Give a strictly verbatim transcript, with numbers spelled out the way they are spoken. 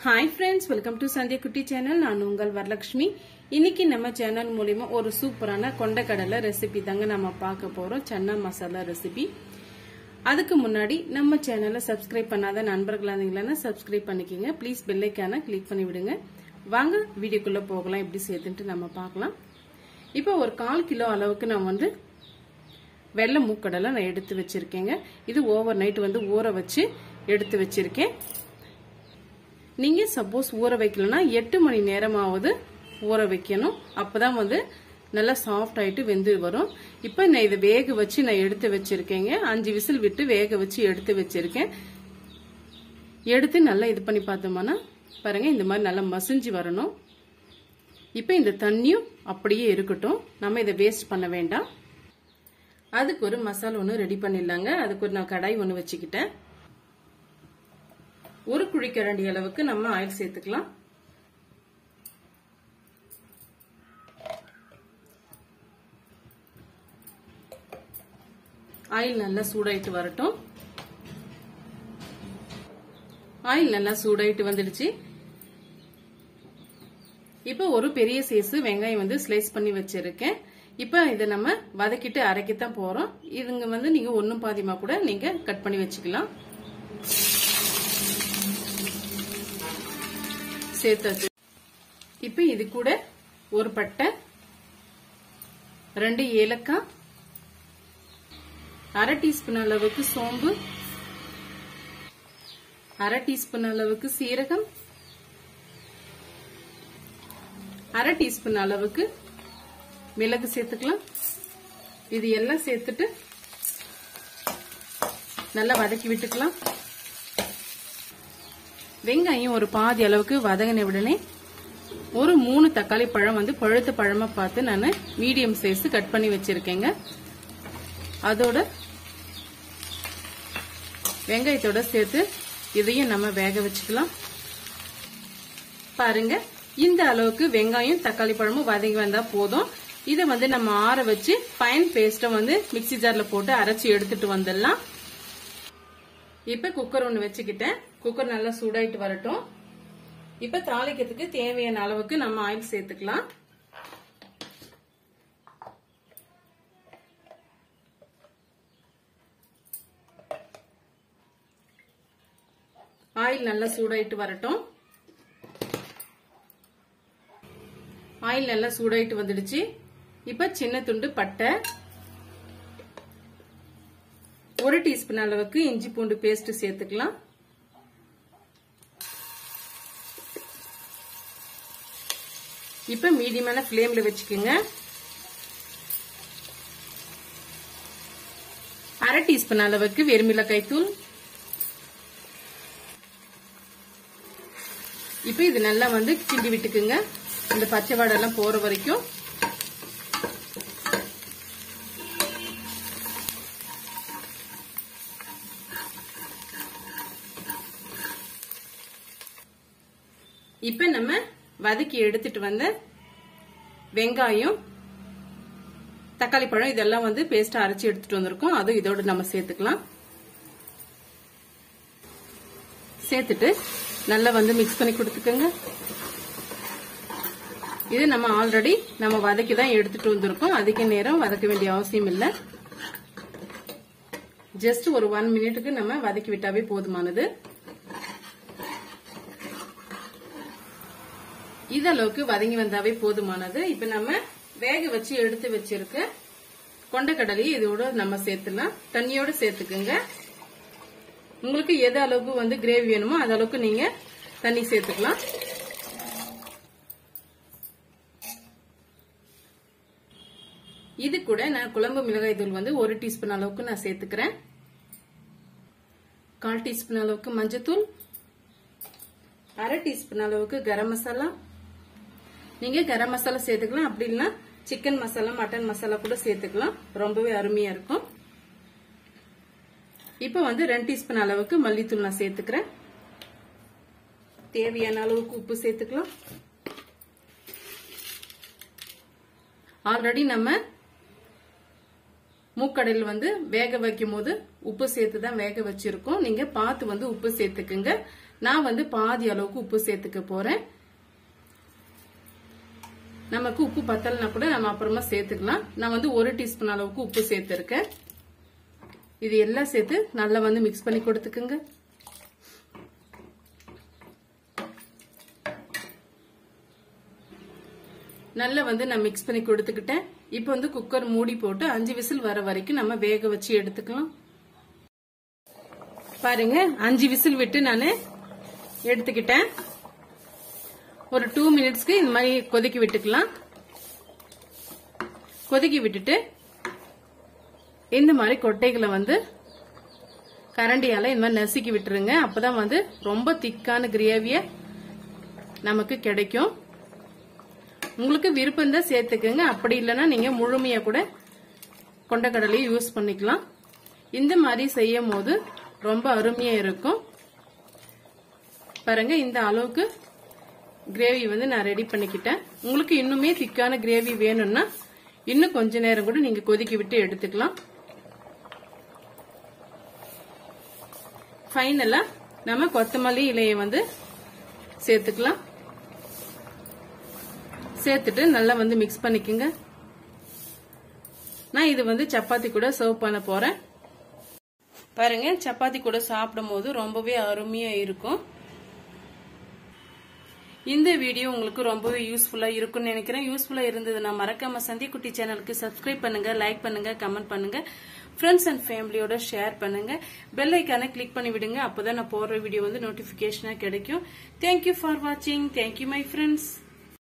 Hi friends, welcome to Sandhya Kutty channel. நான் உங்கள் வரலட்சுமி। இன்னைக்கு நம்ம சேனல் மூலமா ஒரு சூப்பரான கொண்டைக்கடலை ரெசிபி தாங்க நாம பார்க்க போறோம், சன்னா மசாலா ரெசிபி। அதுக்கு முன்னாடி நம்ம சேனலை சப்ஸ்கிரைப் பண்ணாத நண்பர்களா இருந்தீங்கன்னா சப்ஸ்கிரைப் பண்ணிக்கங்க, ப்ளீஸ் பெல் ஐகானை கிளிக் பண்ணி விடுங்க। வாங்க வீடியோக்குள்ள போகலாம், எப்படி செய்யுதுன்னு நம்ம பார்க்கலாம்। இப்போ ஒரு கால் கிலோ அளவுக்கு நான் வந்து வெள்ளை மூக்கடலை நான் எடுத்து வச்சிருக்கேங்க। இது ஓவர் நைட் வந்து ஊற வச்சு எடுத்து வச்சிருக்கேன்। நீங்க சப்போஸ் ஊற வைக்கலனா எட்டு மணி நேரமாவது ஊற வைக்கணும், அப்பதான் வந்து நல்லா சாஃப்ட் ஆயிட்டு வெந்து வரும்। இப்போ நான் இதை வேக வச்சு நான் எடுத்து வச்சிருக்கேங்க, அஞ்சு விசில் விட்டு வேக வச்சு எடுத்து வச்சிருக்கேன்। எடுத்து நல்லா இது பண்ணி பார்த்தோம்னா பாருங்க, இந்த மாதிரி நல்லா மசிஞ்சு வரணும்। இப்போ இந்த தண்ணியும் அப்படியே இருக்கட்டும், நம்ம இதை வேஸ்ட் பண்ண வேண்டாம்। அதுக்கு ஒரு மசாலா ஒன்று ரெடி பண்ணிடலாங்க। அதுக்கு ஒரு நான் கடாய் ஒன்று வச்சுக்கிட்டேன்। ஒரு குழிக்கரண்டி அளவுக்கு நம்ம ஆயில் சேர்த்துக்கலாம்। ஆயில் நல்லா சூடாயிட்டு வரட்டும்। ஆயில் நல்லா சூடாயிட்டு வந்துடுச்சு। இப்போ ஒரு பெரிய சைஸ் வெங்காயம் வந்து ஸ்லைஸ் பண்ணி வச்சிருக்கேன்। இப்போ இதை நம்ம வதக்கிட்டு அரைக்கத்தான் போறோம்। இதுங்க வந்து நீங்க ஒன்னும் பாதியமா கூட நீங்க கட் பண்ணி வச்சுக்கலாம்। சேர்த்தாச்சு। இப்போ இது கூட ஒரு பட்டை, ரெண்டு ஏலக்காய், அரை டீஸ்பூன் அளவுக்கு சோம்பு, அரை டீஸ்பூன் அளவுக்கு சீரகம், அரை டீஸ்பூன் அளவுக்கு மிளகு சேர்த்துக்கலாம்। இது எல்லாம் சேர்த்துட்டு நல்லா வதக்கி விட்டுக்கலாம்। வெங்காயம் ஒரு பாதி அளவுக்கு வதங்கின உடனே ஒரு மூணு தக்காளி பழம் வந்து பழுத்த பழமா பார்த்து நான் மீடியம் சைஸ் கட் பண்ணி வச்சிருக்கேங்க। அதோட வெங்காயத்தோட சேர்த்து இதையும் நம்ம வேக வச்சுக்கலாம்। பாருங்க, இந்த அளவுக்கு வெங்காயம் தக்காளி பழமும் வதங்கி வந்தா போதும்। இதை வந்து நம்ம ஆற வச்சு ஃபைன் பேஸ்ட வந்து மிக்சி ஜார்ல போட்டு அரைச்சி எடுத்துட்டு வந்துடலாம்। இப்ப குக்கர் ஒண்ணு வச்சுக்கிட்டேன், குக்கர் நல்லா சூடாயிட்டு வரட்டும்। இப்ப தாளிக்கிறதுக்கு தேவையான அளவுக்கு நம்ம ஆயில் சேர்த்துக்கலாம்। ஆயில் நல்லா சூடாயிட்டு வரட்டும்। ஆயில் நல்லா சூடாயிட்டு வந்துடுச்சு। இப்ப சின்ன துண்டு பட்டை, ஒரு டீஸ்பூன் அளவுக்கு இஞ்சி பூண்டு பேஸ்ட் சேர்த்துக்கலாம்। இப்ப மீடியமான ஃப்ளேம்ல வச்சுக்கோங்க। அரை டீஸ்பூன் அளவுக்கு வெறுமிளகாய் தூள்। இப்ப இது நல்லா வந்து கிண்டி விட்டுக்குங்க, இந்த பச்சை வாடை எல்லாம் போற வரைக்கும்। இப்ப நம்ம வதக்கி எடுத்துட்டு வந்த வெங்காயம் தக்காளி பழம் இதெல்லாம் வந்து பேஸ்ட் அரைச்சி எடுத்துட்டு வந்திருக்கோம், அது இதோட நம்ம சேர்த்துக்கலாம்। சேர்த்துட்டு நல்லா வந்து மிக்ஸ் பண்ணி கொடுத்துக்கோங்க। இது நம்ம ஆல்ரெடி நம்ம வதக்கி தான் எடுத்துட்டு வந்திருக்கோம், அதிக நேரம் வதக்க வேண்டிய அவசியம் இல்லை। ஜஸ்ட் ஒரு ஒன் மினிட்டுக்கு நம்ம வதக்கி விட்டாவே போதுமானது। இதளவுக்கு வதங்கி வந்தாவே போதுமானது। இப்ப நம்ம வேக வச்சு எடுத்து வச்சிருக்க கொண்டைக்கடலையை இதோட நம்ம சேர்த்துலாம், தண்ணியோட சேர்த்துக்குங்க। உங்களுக்கு எது அளவுக்கு வந்து கிரேவி வேணுமோ அது அளவுக்கு நீங்க தண்ணி சேர்த்துக்கலாம்। இது கூட நான் குழம்பு மிளகாய் தூள் வந்து ஒரு டீஸ்பூன் அளவுக்கு நான் சேர்த்துக்கிறேன்। கால் டீஸ்பூன் அளவுக்கு மஞ்சத்தூள், அரை டீஸ்பூன் அளவுக்கு கரம் மசாலா। நீங்க கரம் மசாலா சேர்த்துக்கலாம், அப்படி இல்லைன்னா சிக்கன் மசாலா மட்டன் மசாலா கூட சேர்த்துக்கலாம், ரொம்பவே அருமையா இருக்கும்। இப்ப வந்து ரெண்டு டீஸ்பூன் அளவுக்கு மல்லித்தூள் நான் சேர்த்துக்கிறேன்। தேவையான அளவுக்கு உப்பு சேர்த்துக்கலாம்। ஆல்ரெடி நம்ம மூக்கடையில் வந்து வேக வைக்கும் போது உப்பு சேர்த்து தான் வேக வச்சிருக்கோம், நீங்க பார்த்து வந்து உப்பு சேர்த்துக்குங்க। நான் வந்து பாதி அளவுக்கு உப்பு சேர்த்துக்க போறேன். நமக்கு உப்பு பத்தலனா கூட நம்ம அப்புறமா சேர்த்துக்கலாம். நான் வந்து ஒரு டீஸ்பூன் அளவுக்கு உப்பு சேர்த்திருக்கேன். இது எல்லாம் சேர்த்து நல்லா வந்து மிக்ஸ் பண்ணி கொடுத்துக்குங்க. நல்லா வந்து நான் மிக்ஸ் பண்ணி கொடுத்துக்கிட்டேன். இப்போ வந்து குக்கர் மூடி போட்டு அஞ்சு விசில் வர வரைக்கும் நம்ம வேக வச்சு எடுத்துக்கலாம். பாருங்க, அஞ்சு விசில் விட்டு நான் எடுத்துக்கிட்டேன். ஒரு டூ மினிட்ஸ்க்கு இந்த மாதிரி கொதிக்க விட்டுக்கலாம். கொதிக்க விட்டுட்டு இந்த மாதிரி கொட்டைகளை வந்து கரண்டியால இந்த மாதிரி நசுக்கி விட்டுருங்க. அப்பதான் வந்து ரொம்ப திக்கான கிரேவிய நமக்கு கிடைக்கும். உங்களுக்கு விருப்பம் தான் சேர்த்துக்கங்க. அப்படி இல்லைன்னா நீங்க முழுமையா கூட கொண்டக்கடலையை யூஸ் பண்ணிக்கலாம். இந்த மாதிரி செய்யும் போது ரொம்ப அருமையா இருக்கும். பாருங்க, இந்த அளவுக்கு கிரேவி வந்து நான் ரெடி பண்ணிக்கிட்டேன். உங்களுக்கு இன்னுமே திக்கான கிரேவி வேணும்னா இன்னும் கொஞ்ச நேரம் கூட நீங்க கொதிக்க விட்டு எடுத்துக்கலாம். ஃபைனலா நம்ம கொத்தமல்லி இலையை வந்து சேர்த்துக்கலாம். சேர்த்துட்டு நல்லா வந்து மிக்ஸ் பண்ணிக்கோங்க. நான் இது வந்து சப்பாத்தி கூட சர்வ் பண்ண போறேன். பாருங்க, சப்பாத்தி கூட சாப்பிடும் போது ரொம்பவே அருமையா இருக்கும். இந்த வீடியோ உங்களுக்கு ரொம்பவே யூஸ்ஃபுல்லா இருக்கும்னு நினைக்கிறேன். யூஸ்ஃபுல்லா இருந்ததுன்னா மறக்காம சந்தியா குட்டி சேனலுக்கு சப்ஸ்கிரைப் பண்ணுங்க, லைக் பண்ணுங்க, கமெண்ட் பண்ணுங்க, ஃப்ரெண்ட்ஸ் அண்ட் ஃபேமிலியோட ஷேர் பண்ணுங்க, பெல் ஐக்கானை கிளிக் பண்ணி விடுங்க. அப்பதான் நான் போடுற வீடியோ வந்து நோட்டிபிகேஷனா கிடைக்கும். தேங்க்யூ ஃபார் வாட்சிங். Thank you my friends.